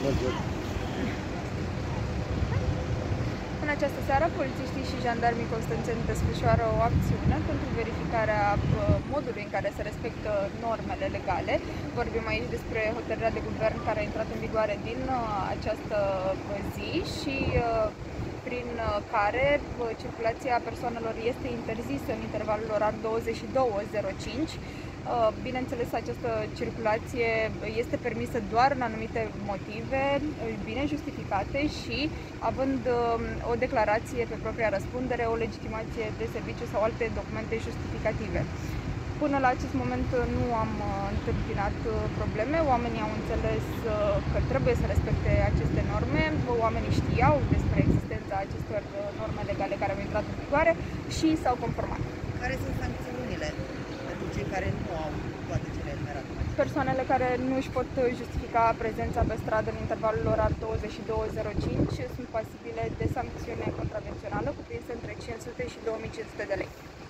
văzut. În această seară, polițiștii și jandarmii constanțeni desfășoară o acțiune pentru verificarea modului în care se respectă normele legale. Vorbim aici despre hotărârea de guvern care a intrat în vigoare din această zi și prin care circulația persoanelor este interzisă în intervalul orar 22:05. Bineînțeles, această circulație este permisă doar în anumite motive bine justificate și având o declarație pe propria răspundere, o legitimație de serviciu sau alte documente justificative. Până la acest moment nu am întâmpinat probleme, oamenii au înțeles că trebuie să respecte aceste norme, oamenii știau despre existența acestor norme legale care au intrat în vigoare și s-au conformat. Care sunt sancțiunile pentru cei care nu au toate cele enumerate? Persoanele care nu își pot justifica prezența pe stradă în intervalul orar 22:05 sunt pasibile de sancțiune contravențională cuprinsă între 500 și 2500 de lei.